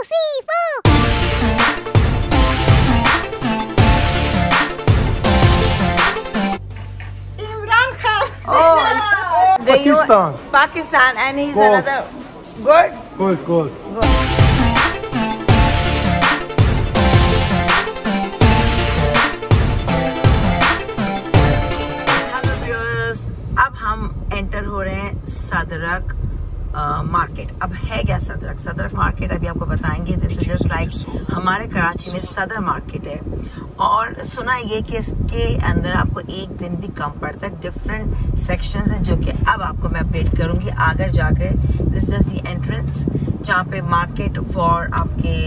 3, 4. Imran Khan. Oh, Pakistan. Pakistan, and he's Good. another good. Good. Hello viewers, अब हम enter हो रहे हैं सदरक मार्केट। अब है क्या सदरक मार्केट अभी आपको बताएंगे। दिस इज जस्ट लाइक हमारे कराची में सदर मार्केट है, और सुना ये कि इसके अंदर आपको एक दिन भी कम पड़ता है। डिफरेंट सेक्शंस हैं जो कि अब आपको मैं अपडेट करूंगी आगे जाकर। दिस इज द एंट्रेंस जहाँ पे मार्केट फॉर आपके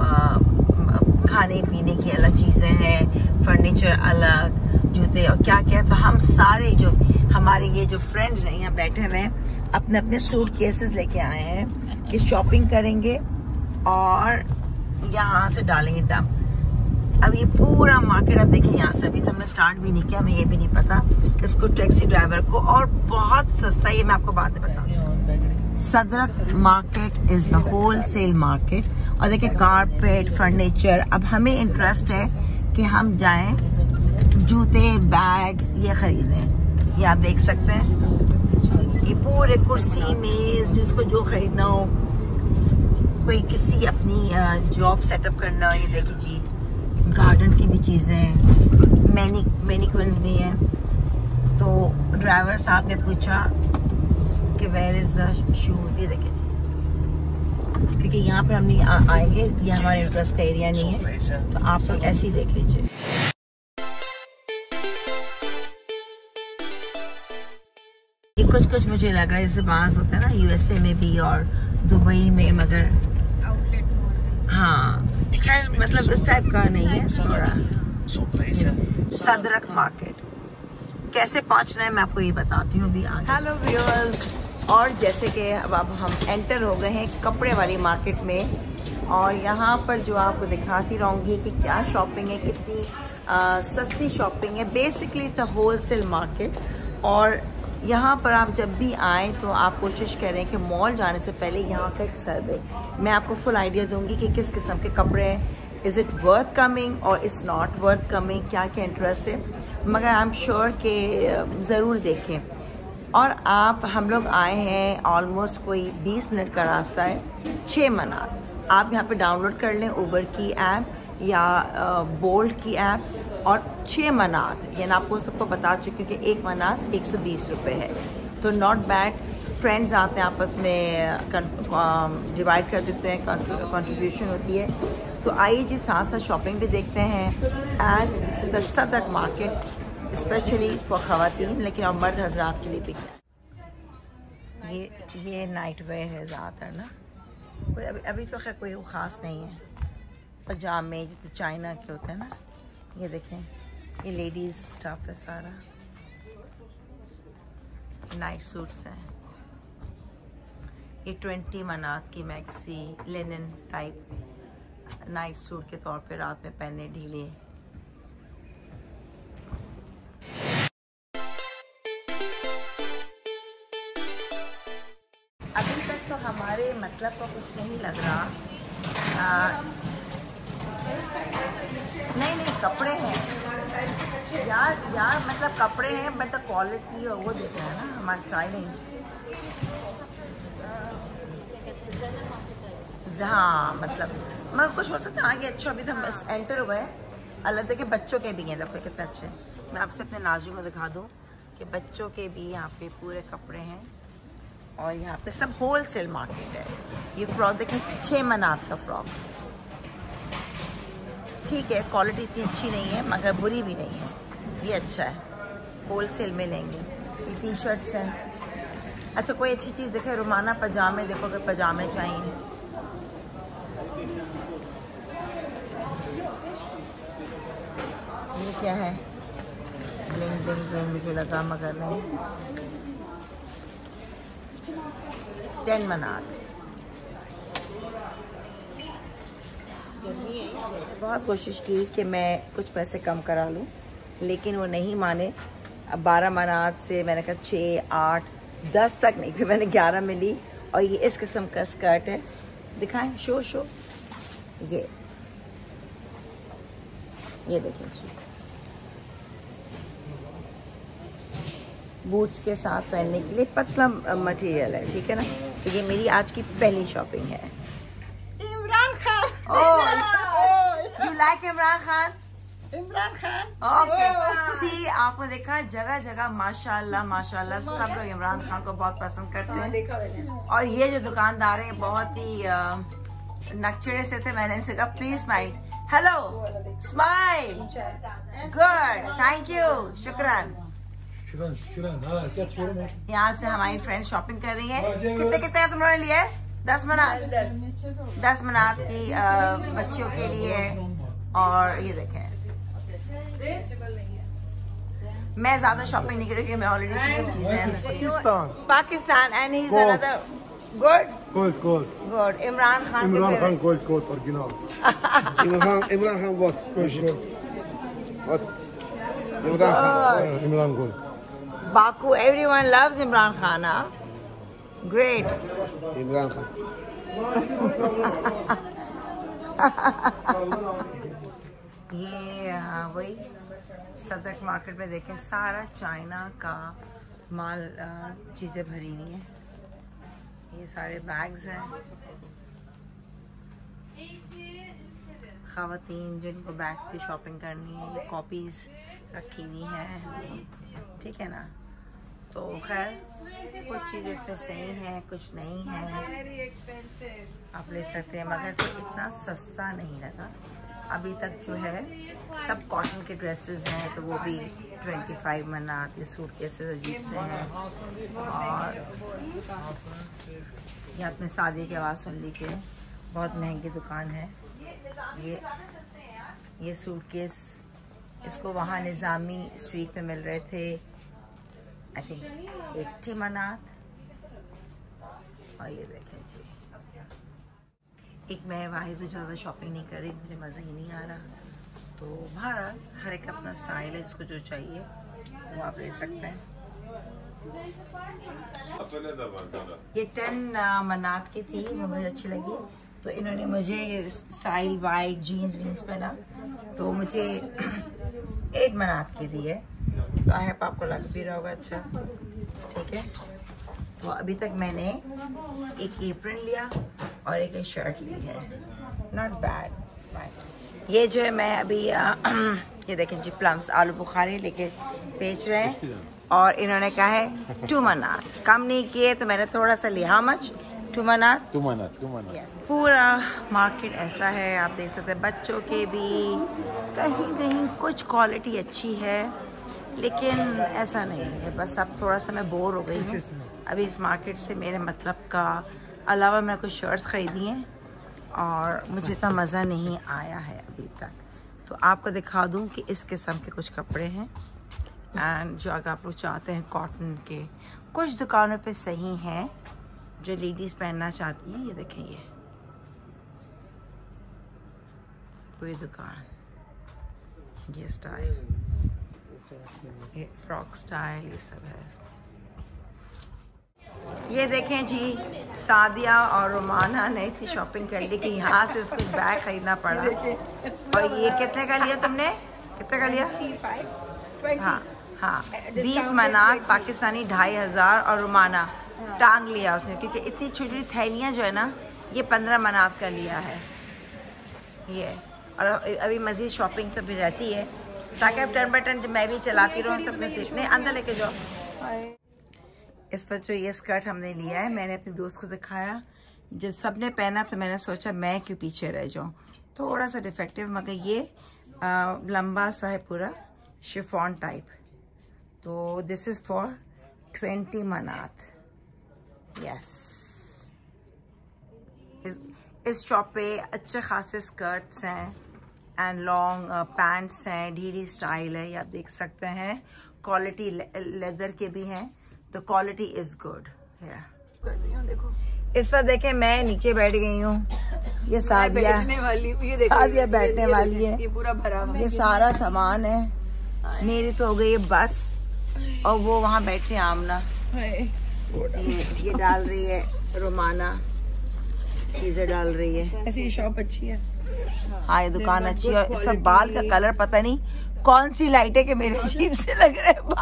खाने पीने की अलग चीज़ें हैं, फर्नीचर अलग, जूते और क्या क्या। तो हम सारे जो हमारे ये जो फ्रेंड्स हैं यहाँ बैठे हुए हैं, अपने अपने सूट केसेस लेके आए हैं कि शॉपिंग करेंगे और यहाँ से डालेंगे डंप। अब ये पूरा मार्केट आप देखिए यहाँ से, अभी तो हमने स्टार्ट भी नहीं किया, हमें ये भी नहीं पता इसको टैक्सी ड्राइवर को, और बहुत सस्ता, ये मैं आपको बाद में बताऊँ। Sadarak market is the wholesale market. और देखिए कारपेट, फर्नीचर। अब हमें इंटरेस्ट है कि हम जाएं जूते, बैग्स ये खरीदें। ये आप देख सकते हैं, ये पूरे कुर्सी, मेज, जिसको जो खरीदना हो, कोई किसी अपनी जॉब सेटअप करना हो, ये देखिए जी, गार्डन की भी चीज़ें, मैनिक्विन्स भी हैं। तो ड्राइवर साहब ने पूछा कि वेयर इज द शूज, ये देखिए जी, क्योंकि यहाँ पर हम नहीं आएंगे, ये हमारे इंटरेस्ट का एरिया नहीं है, तो आप लोग ऐसे ही देख लीजिए। ये कुछ मुझे लग रहा है जैसे बांस होता है ना यूएसए में भी और दुबई में, मगर हाँ खैर मतलब इस टाइप का नहीं है। थोड़ा सदरक मार्केट कैसे पहुंचना है मैं आपको ये बताती हूँ अभी आगे। हेलो व्यूअर्स, और जैसे कि अब हम एंटर हो गए हैं कपड़े वाली मार्केट में, और यहाँ पर जो आपको दिखाती रहूँगी कि क्या शॉपिंग है, कितनी सस्ती शॉपिंग है। Basically it's a wholesale market, और यहाँ पर आप जब भी आएँ तो आप कोशिश करें कि मॉल जाने से पहले यहाँ का एक सर्वे, मैं आपको फुल आइडिया दूंगी कि किस किस्म के कपड़े हैं, इज़ इट वर्थ कमिंग और इट्स नॉट वर्थ कमिंग, क्या क्या इंटरेस्ट है। मगर आई एम श्योर कि ज़रूर देखें। और हम लोग आए हैं ऑलमोस्ट कोई 20 मिनट का रास्ता है, 6 मनार। आप यहाँ पे डाउनलोड कर लें उबर की ऐप या बोल्ट की ऐप, और 6 मनार, यानी आपको सबको बता चुकी हूँ कि 1 मनार 120 रुपये है, तो नॉट बैड। फ्रेंड्स आते हैं आपस में, डिवाइड कर देते हैं, कंट्रीब्यूशन होती है। तो आइए जी साथ साथ शॉपिंग भी देखते हैं। And this is the Sadarak market specially for ख़वातीन, लेकिन और मर्द हजरात के लिए भी है। ये नाइट वेयर है ज़्यादातर ना, कोई अभी तो खैर कोई ख़ास नहीं है। पजामे जो तो चाइना के होते हैं ना, ये देखें, ये लेडीज स्टफ है सारा, नाइट सूट्स हैं। ये 20 मनात की maxi linen type night suit के तौर पे रात में पहनने ढीले। अभी तक तो हमारे मतलब का कुछ नहीं लग रहा। नहीं कपड़े हैं यार मतलब कपड़े हैं, बट द क्वालिटी और वो देख रहे हैं ना, हमारा स्टाइलिंग। हाँ मतलब मगर कुछ हो सकता है आगे। अच्छा अभी तो हम एंटर हुए हैं। अलग देखे बच्चों के भी हैं, देखो कितने अच्छे। मैं आपसे अपने नाज़रीन को दिखा दूँ कि बच्चों के भी यहाँ पे पूरे कपड़े हैं, और यहाँ पे सब होल सेल मार्केट है। ये फ्रॉक देखें, 6 मनात का फ्रॉक, ठीक है, क्वालिटी इतनी अच्छी नहीं है मगर बुरी भी नहीं है, ये अच्छा है, होल सेल में लेंगे। ये टी शर्ट्स हैं। अच्छा कोई अच्छी चीज़ देखे, रुमाना पजामे, देखो अगर पजामे चाहिए। ये क्या है, ब्लिंग ब्लिंग ब्लिंग मुझे लगा मगर नहीं। 10 मनात। बहुत कोशिश की कि मैं कुछ पैसे कम करा लूँ, लेकिन वो नहीं माने। अब 12 मनात से मैंने कहा 6, 8, 10 तक नहीं, फिर मैंने 11 में ली। और ये इस किस्म का स्कर्ट है, दिखाएं, शो ये देखिए जी, बूट्स के साथ पहनने के लिए पतला मटेरियल है, ठीक है ना। तो ये मेरी आज की पहली शॉपिंग है। Imran Khan. You like Imran Khan? Imran Khan. Okay see, आपने देखा जगह जगह माशाल्लाह माशाल्लाह सब लोग इमरान खान को बहुत पसंद करते हैं। और ये जो दुकानदार हैं बहुत ही नकचड़े से थे। मैंने इनसे कहा please smile, hello smile, good, thank you, शुक्रान। यहाँ से हमारी फ्रेंड शॉपिंग कर रही है। कितने कितने तुमने लिए? 10 मनात, 10 मनात की बच्चियों के लिए। और ये देखें, मैं ज्यादा शॉपिंग नहीं करूँगी, मैं ऑलरेडी सब चीजें। Pakistan and he is another good Imran Khan gold original. Imran Khan what? Imran gold. Baku, everyone loves Imran Khan, huh? Great. Imran Khan. ये वही सदक मार्केट में देखें, सारा चाइना का माल चीजें भरी हुई हैं। ये सारे बैग्स हैं। ख़वातीन जिनको बैग्स की शॉपिंग करनी है, ये कॉपीज रखी हुई हैं, ठीक है ना। तो खैर कुछ चीज़ें इसमें सही हैं, कुछ नहीं है, आप ले सकते हैं, मगर तो इतना सस्ता नहीं लगा अभी तक। जो है सब कॉटन के ड्रेसेस हैं, तो वो भी 25 मनात। ये सूट केसेस अजीब से हैं। और यहाँ अपने शादी की आवाज़ सुन ली के बहुत महंगी दुकान है। ये सूटकेस इसको वहाँ निज़ामी स्ट्रीट पे मिल रहे थे आई थिंक 80 मनात। और ये देखें जी, एक मैं वाहिद तो ज़्यादा शॉपिंग नहीं कर रही, मुझे मज़ा ही नहीं आ रहा। तो बहरहाल हर एक अपना स्टाइल है, जिसको जो चाहिए वो आप ले सकते हैं। ये 10 मनात की थी, मुझे अच्छी लगी। तो इन्होंने मुझे स्टाइल वाइट जीन्स वीन्स पहना, तो मुझे 8 मनात की दी है। तो आई होप आपको लग भी रहा होगा अच्छा, ठीक है। तो अभी तक मैंने एक एप्रन लिया और एक शर्ट ली है, नॉट बैड। ये जो है मैं अभी ये देखें जी, प्लम्स आलू बुखारी लेके बेच रहे हैं। और इन्होंने कहा है 2 मनात, कम नहीं किए तो मैंने थोड़ा सा लिया। How much? 2 मनात। yes. पूरा मार्केट ऐसा है, आप देख सकते हैं। बच्चों के भी कहीं कहीं कुछ क्वालिटी अच्छी है, लेकिन ऐसा नहीं है। बस अब थोड़ा सा मैं बोर हो गई हूँ अभी इस मार्केट से। मेरे मतलब का अलावा मैं कुछ शर्ट्स खरीदी हैं और मुझे इतना मज़ा नहीं आया है अभी तक। तो आपको दिखा दूँ कि इस किस्म के कुछ कपड़े हैं, एंड जो अगर आप लोग चाहते हैं कॉटन के, कुछ दुकानों पे सही हैं जो लेडीज़ पहनना चाहती हैं। ये देखें, ये पूरी दुकान, ये स्टाइल, ये फ्रॉक स्टाइल, ये सब है इसमें। ये देखें जी, सादिया और रोमाना ने इतनी शॉपिंग कर ली कि यहाँ से इसको बैग खरीदना पड़ा। और ये कितने का लिया तुमने? कितने का लिया? 25। हाँ 20 मनात पाकिस्तानी, 2500। और रोमाना टांग लिया उसने, क्योंकि इतनी छोटी छोटी थैलियाँ जो है ना, ये 15 मनात का लिया है ये। और अभी मज़ीद शॉपिंग तो भी रहती है, ताकि अब टर्न बाय टर्न मैं भी चलाती रहूँ, सब में सीट नहीं अंदर लेके जाओ। इस पर जो ये स्कर्ट हमने लिया है, मैंने अपने दोस्त को दिखाया, जब सबने पहना तो मैंने सोचा मैं क्यों पीछे रह जाऊँ। थोड़ा सा डिफेक्टिव, मगर ये लंबा सा है पूरा शिफॉन टाइप। तो this is for 20 manat. Yes, इस शॉप पे अच्छे खासे स्कर्ट्स हैं एंड लॉन्ग पैंट्स हैं, ढीली स्टाइल है, ये आप देख सकते हैं। क्वालिटी लेदर के भी हैं, तो क्वालिटी इज गुड। देखो इस पर देखें, मैं नीचे बैठ गई हूँ, ये सादिया बैठने वाली है। ये पूरा भरा हुआ, ये सारा सामान है। मेरी तो हो गई है बस, और वो वहाँ बैठे आमना, ये डाल रही है रोमाना। चीजें डाल रही है। ऐसी ये शॉप अच्छी है। हाँ ये दुकान अच्छी है। और सब बाल का कलर पता नहीं कौन सी लाइट है कि मेरे अजीब से लग रहे हैं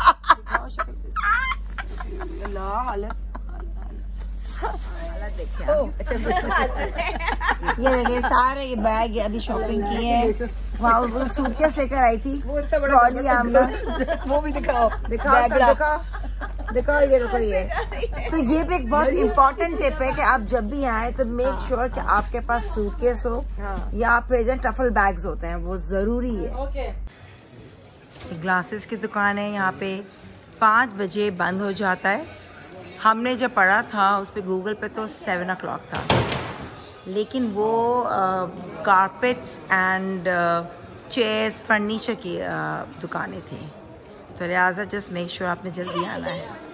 ये देखिए सारे ये बैग अभी शॉपिंग की है। वहाँ वो सूटकेस लेकर आई थी ट्रॉली आमना। वो भी दिखाओ। दिखाओ सब दिखाओ दिखाओ ये देखो ये। तो ये भी एक बहुत इम्पोर्टेंट टिप है कि आप जब भी आए तो मेक श्योर कि आपके पास सूटकेस हो या फिर टफल बैग्स होते हैं, वो जरूरी है। ग्लासेस की दुकान है यहाँ पे। 5 बजे बंद हो जाता है। हमने जब पढ़ा था उस पे गूगल पे तो 7 o'clock था, लेकिन वो कारपेट्स एंड चेयर्स फर्नीचर की दुकानें थी, तो लिहाजा जस्ट मेक श्योर आपने जल्दी आना है।